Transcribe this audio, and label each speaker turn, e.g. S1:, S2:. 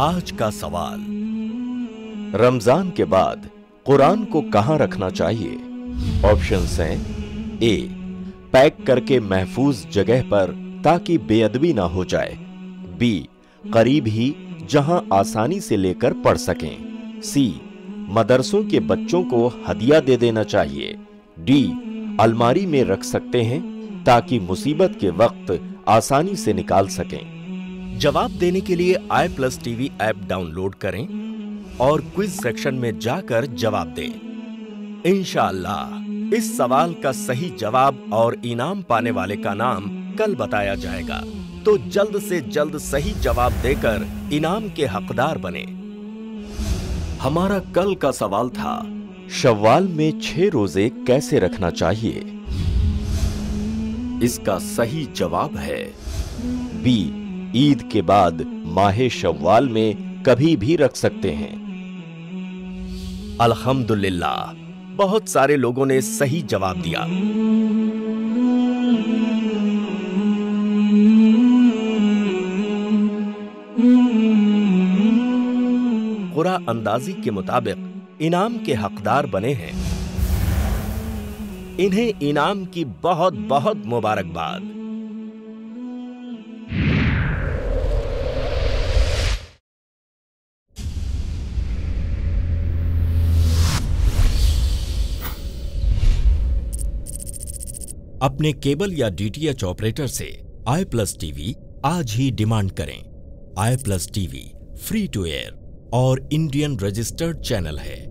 S1: आज का सवाल, रमजान के बाद कुरान को कहां रखना चाहिए? ऑप्शंस हैं ए, पैक करके महफूज जगह पर ताकि बेअदबी ना हो जाए। बी, करीब ही जहां आसानी से लेकर पढ़ सकें। सी, मदरसों के बच्चों को हदिया दे देना चाहिए। डी, अलमारी में रख सकते हैं ताकि मुसीबत के वक्त आसानी से निकाल सकें। जवाब देने के लिए i+TV ऐप डाउनलोड करें और क्विज सेक्शन में जाकर जवाब दें। इंशाअल्लाह इस सवाल का सही जवाब और इनाम पाने वाले का नाम कल बताया जाएगा, तो जल्द से जल्द सही जवाब देकर इनाम के हकदार बने। हमारा कल का सवाल था, शव्वाल में 6 रोजे कैसे रखना चाहिए? इसका सही जवाब है बी, ईद के बाद माहे शव्वाल में कभी भी रख सकते हैं। अल्हम्दुलिल्लाह, बहुत सारे लोगों ने सही जवाब दिया। कुरा अंदाजी के मुताबिक इनाम के हकदार बने हैं। इन्हें इनाम की बहुत बहुत मुबारकबाद। अपने केबल या डीटीएच ऑपरेटर से i+TV आज ही डिमांड करें। i+TV फ्री टू एयर और इंडियन रजिस्टर्ड चैनल है।